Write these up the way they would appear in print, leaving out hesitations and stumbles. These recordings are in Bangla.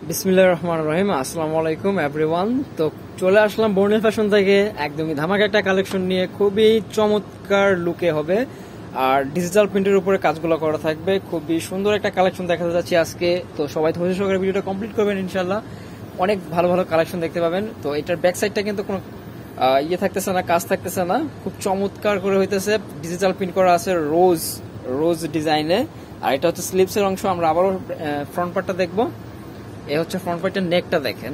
বিসমিল্লাহির রহমানির রহিম। আসসালামু আলাইকুম এভরিওয়ান। তো চলে আসলাম বর্ণিল ফ্যাশন থেকে একদমই ধামাকা একটা কালেকশন নিয়ে, খুবই চমৎকার লুকে হবে আর ডিজিটাল প্রিন্টের উপরে কাজগুলো করা থাকবে। খুবই সুন্দর একটা কালেকশন দেখাতে যাচ্ছি আজকে। তো সবাই ধৈর্য সহকারে ভিডিওটা কমপ্লিট করবেন, ইনশাল্লাহ অনেক ভালো ভালো কালেকশন দেখতে পাবেন। তো এটার ব্যাক সাইডটা কিন্তু কোনো থাকতেছে না, কাজ থাকতেছে না, খুব চমৎকার করে হইতেছে। ডিজিটাল প্রিন্ট করা আছে রোজ রোজ ডিজাইনে। আর এটা হচ্ছে স্লিভসের অংশ। আমরা আবারও ফ্রন্ট পার্টটা দেখবো। এ হচ্ছে ফ্রন্ট পার্টের নেকটা দেখেন,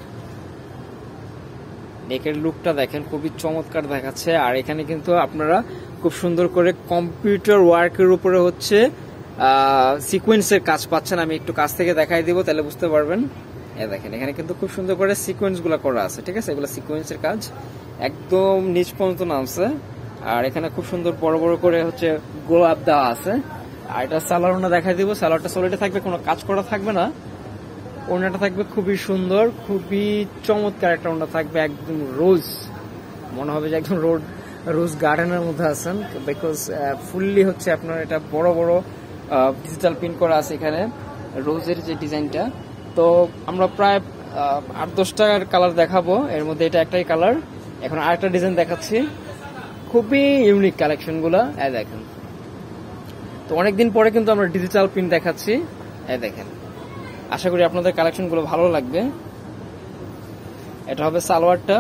নেকের লুকটা দেখেন, খুবই চমৎকার দেখাচ্ছে। আর এখানে কিন্তু আপনারা খুব সুন্দর করে কম্পিউটার ওয়ার্কের উপরে হচ্ছে সিকোয়েন্সের কাজ পাচ্ছেন। আমি একটু কাছ থেকে দেখাই দিব, তাহলে বুঝতে পারবেন। এ দেখেন, এখানে কিন্তু খুব সুন্দর করে সিকোয়েন্স গুলা করা আছে, ঠিক আছে? এগুলো সিকোয়েন্সের কাজ, একদম নিচ পর্যন্ত নামছে। আর এখানে খুব সুন্দর বড় বড় করে হচ্ছে গোলাপ দেওয়া আছে। আর এটা সালোয়ারটা দেখাই দিব। সালোয়ারটা সলিডে থাকবে, কোনো কাজ করা থাকবে না। ওড়নাটা থাকবে খুবই সুন্দর, খুবই চমৎকার একটা ওড়না থাকবে, একদম রোজ, মনে হবে যে একদম রোজ গার্ডেনের মধ্যে আছেন। বিকজ ফুললি হচ্ছে আপনার এটা বড় বড় ডিজিটাল প্রিন্ট করা আছে এখানে রোজের যে ডিজাইনটা। তো আমরা প্রায় 8-10টা কালার দেখাবো, এর মধ্যে এটা একটাই কালার। এখন আরেকটা ডিজাইন দেখাচ্ছি, খুবই ইউনিক কালেকশন গুলা। দেখেন, তো অনেকদিন পরে কিন্তু আমরা ডিজিটাল প্রিন্ট দেখাচ্ছি। দেখেন, আশা করি আপনাদের কালেকশন গুলো ভালো লাগবে। এটা হবে সালোয়ারটা,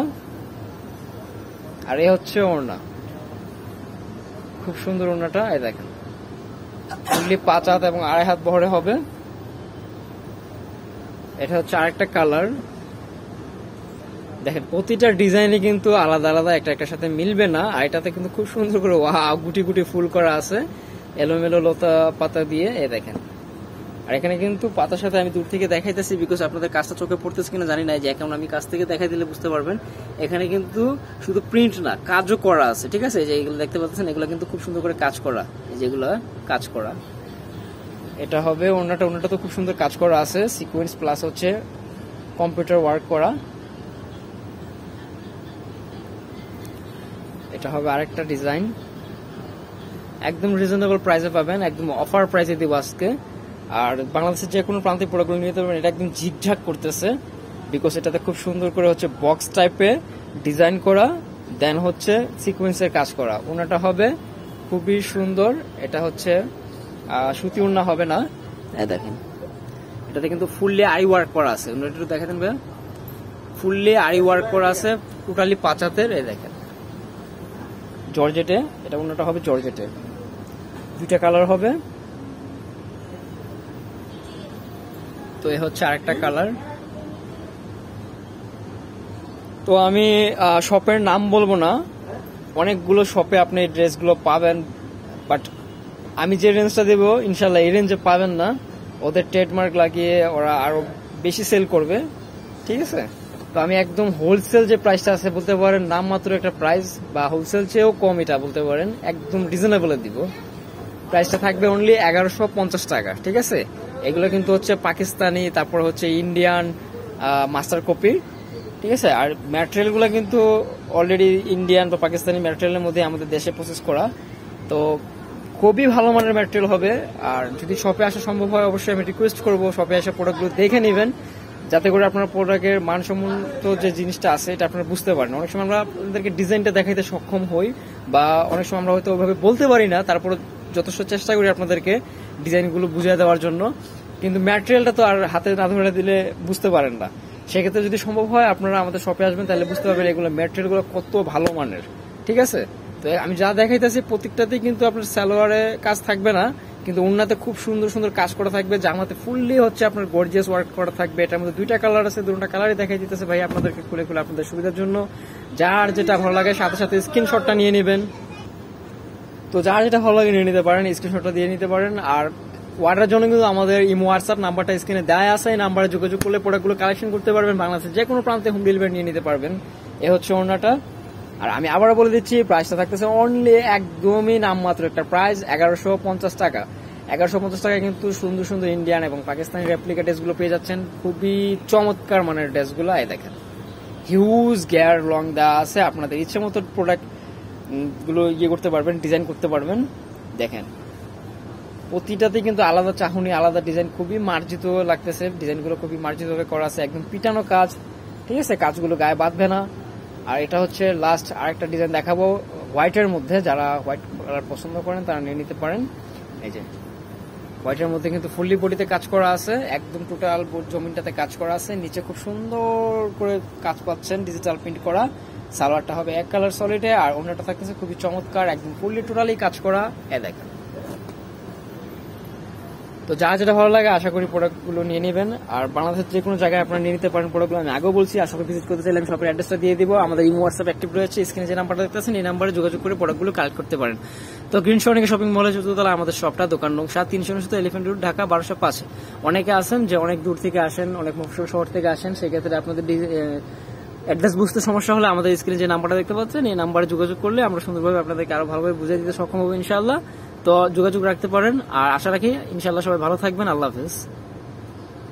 আর এ হচ্ছে ওড়না, খুব সুন্দর ওড়নাটা। দেখেন, ফুললি 5 হাত এবং 2.5 হাত বহরে হবে। এটা হচ্ছে আরেকটা কালার। দেখেন, প্রতিটা ডিজাইনে কিন্তু আলাদা আলাদা, একটা একটার সাথে মিলবে না। আর এটাতে কিন্তু খুব সুন্দর করে গুটি গুটি ফুল করা আছে, এলোমেলো লতা পাতা দিয়ে। দেখেন, আর এখানে কিন্তু পাতার সাথে আমি দূর থেকে দেখাইতেছি, বিকজ আপনাদের কাজটা চোখে পড়তেছে কিনা জানি না। যে এখন আমি কাছ থেকে দেখাই দিলে বুঝতে পারবেন। এখানে কিন্তু শুধু প্রিন্ট না, কাজও করা আছে, ঠিক আছে? যে এগুলো দেখতে পাচ্ছেন, এগুলো কিন্তু খুব সুন্দর করে কাজ করা, যেগুলো কাজ করা। এটা হবে ওড়নাটা। ওড়নাটা তো খুব সুন্দর কাজ করা আছে, সিকোয়েন্স প্লাস হচ্ছে কম্পিউটার ওয়ার্ক করা। এটা হবে আরেকটা ডিজাইন, একদম রিজনেবল প্রাইসে পাবেন, একদম অফার প্রাইসে দিব আজকে। আর বাংলাদেশের যে কোনো প্রান্তিক প্রোডাক্টগুলো নিতে পারবেন। এটা একদম ঝিকঝাক করতেছে, বিকজ এটাতে খুব সুন্দর করে হচ্ছে বক্স টাইপে ডিজাইন করা, দেন হচ্ছে সিকোয়েন্সের কাজ করা। ওড়নাটা হবে খুবই সুন্দর। এটা হচ্ছে সুতি ওড়না হবে না। দেখেন, এটাতে কিন্তু ফুললি আরি ওয়ার্ক করা আছে। ওড়নাটা দেখেন ভাই, ফুললি আরি ওয়ার্ক করা আছে, টোটালি 5 হাতের। দেখেন, জর্জেটে। এটা ওড়নাটা হবে জর্জেটে, 2টা কালার হবে। তো এ হচ্ছে আরেকটা কালার। তো আমি শপের নাম বলবো না, অনেকগুলো শপে আপনি এই ড্রেসগুলো পাবেন, বাট আমি যে রেঞ্জটা দেবো ইনশাল্লাহ এই রেঞ্জে পাবেন না। ওদের ট্রেডমার্ক লাগিয়ে ওরা আরো বেশি সেল করবে, ঠিক আছে? তো আমি একদম হোলসেল যে প্রাইসটা আছে বলতে পারেন, নামমাত্র একটা প্রাইস, বা হোলসেল চেয়েও কম এটা বলতে পারেন, একদম রিজনেবলে দিব। প্রাইসটা থাকবে অনলি 1150 টাকা, ঠিক আছে? এগুলো কিন্তু হচ্ছে পাকিস্তানি, তারপর হচ্ছে ইন্ডিয়ান মাস্টার কপি, ঠিক আছে? আর ম্যাটেরিয়ালগুলো কিন্তু অলরেডি ইন্ডিয়ান বা পাকিস্তানি ম্যাটেরিয়ালের মধ্যে আমাদের দেশে প্রসেস করা। তো খুবই ভালো মানের ম্যাটেরিয়াল হবে। আর যদি শপে আসা সম্ভব হয়, অবশ্যই আমি রিকোয়েস্ট করবো শপে এসে প্রোডাক্টগুলো দেখে নেবেন, যাতে করে আপনার প্রোডাক্টের মানসম্মত যে জিনিসটা আছে এটা আপনারা বুঝতে পারেন। অনেক সময় আমরা আপনাদেরকে ডিজাইনটা দেখাইতে সক্ষম হই, বা অনেক সময় আমরা হয়তো ওইভাবে বলতে পারি না, তারপরে যথেষ্ট চেষ্টা করি আপনাদেরকে ডিজাইনগুলো বুঝিয়ে দেওয়ার জন্য। কিন্তু ম্যাটেরিয়ালটা তো আর হাতে না ধরে দিলে বুঝতে পারেন না। সেক্ষেত্রে যদি সম্ভব হয় আপনারা আমাদের শপে আসবেন, তাহলে বুঝতে পারবেন এগুলো ম্যাটেরিয়ালগুলো কত ভালো মানের, ঠিক আছে? তো আমি যা দেখাইতেছি প্রত্যেকটাতেই কিন্তু আপনার সালোয়ারে কাজ থাকবে না, কিন্তু ওড়নাতে খুব সুন্দর সুন্দর কাজ করা থাকবে, জামাতে ফুললি হচ্ছে আপনার গর্জিয়াস ওয়ার্ক করা থাকবে। এটার মধ্যে 2টা কালার আছে, 2টা কালারই দেখাই দিতেছে ভাই আপনাদেরকে খুলে খুলে আপনাদের সুবিধার জন্য। যার যেটা ভালো লাগে সাথে সাথে স্ক্রিনশটটা নিয়ে নেবেন। তো যার যেটা ভালো লাগে নিয়ে নিতে পারেন, স্ক্রিনশটটা দিয়ে নিতে পারেন। আর অর্ডারের জন্য কিন্তু আমাদের ইমো হোয়াটসঅ্যাপ নাম্বারটা স্ক্রিনে দেয়া আছে, এই নাম্বারে যোগাযোগ করলে প্রোডাক্টগুলো কালেকশন করতে পারবেন। বাংলাদেশের যে কোনো প্রান্তে হোম ডেলিভারি নিয়ে নিতে পারবেন। এ হচ্ছে ওড়নাটা। আর আমি আবারও বলে দিচ্ছি, প্রাইসটা থাকতেছে অনলি একদমই নামমাত্র একটা প্রাইস, 1150 টাকা। 1150 টাকায় কিন্তু সুন্দর সুন্দর ইন্ডিয়ান এবং পাকিস্তানি রেপ্লিকা ড্রেসগুলো পেয়ে যাচ্ছেন, খুবই চমৎকার মানের ড্রেসগুলো। দেখেন, হিউজ গিয়ার লং দেওয়া আছে, আপনাদের ইচ্ছে মতো প্রোডাক্ট গুলো করতে পারবেন, ডিজাইন করতে পারবেন। দেখেন, প্রতিটাতে কিন্তু আলাদা চাহনি, আলাদা ডিজাইন, খুবই মার্জিত লাগতেছে। ডিজাইনগুলো খুবই মার্জিত ভাবে করা আছে, একদম পিটানো কাজ, ঠিক আছে, কাজগুলো গায়ে বাঁধবে না। আর এটা হচ্ছে লাস্ট আরেকটা ডিজাইন দেখাবো হোয়াইটের মধ্যে, যারা হোয়াইট কালার পছন্দ করেন তারা নিয়ে নিতে পারেন। এই যে হোয়াইটের মধ্যে কিন্তু ফুললি বডিতে কাজ করা আছে, একদম টোটাল জমিনটাতে কাজ করা আছে, নিচে খুব সুন্দর করে কাজ পাচ্ছেন ডিজিটাল প্রিন্ট করা। সালোয়ারটা হবে এক কালার সলিডে, আর অন্যটা থাকতেছে খুবই চমৎকার, একদম ফুললি টোটালি কাজ করা। দেখেন, তো যা যেটা ভালো লাগে আশা করি প্রোডাক্টগুলো নিয়ে নেবেন। আর বাংলাদেশের যে কোনো জায়গায় আপনারা নিয়ে নিতে পারেন প্রোডাক্টগুলো। আমি আগেও বলছি, আশা করি ভিজিট করতে চাইলে আমি শপের অ্যাড্রেসটা দিয়ে দিব। আমাদের ইমো হোয়াটসঅ্যাপ অ্যাক্টিভ রয়েছে, স্ক্রিনে যে নাম্বারটা দেখতেছেন এই নাম্বারে যোগাযোগ করে প্রোডাক্টগুলো কালেক্ট করতে পারেন। তো গ্রিন সনিক শপিং মলে চতুর্থতলা আমাদের শপটা, দোকান নং 7 319 এলিফ্যান্ট রোড, ঢাকা 1205। অনেকে আছেন যে অনেক দূর থেকে আসেন, অনেক মফস্বল শহর থেকে আসেন, সেক্ষেত্রে আপনাদের অ্যাড্রেস বুঝতে সমস্যা হলে আমাদের স্ক্রিনে যে নাম্বারটা দেখতে পাচ্ছেন এই নাম্বারে যোগাযোগ করলে আমরা সুন্দরভাবে আপনাদেরকে আরো ভালোভাবে বুঝিয়ে দিতে সক্ষম হবো ইনশাআল্লাহ। তো যোগাযোগ রাখতে পারেন, আর আশা রাখি ইনশাআল্লাহ সবাই ভালো থাকবেন। আল্লাহ হাফেজ।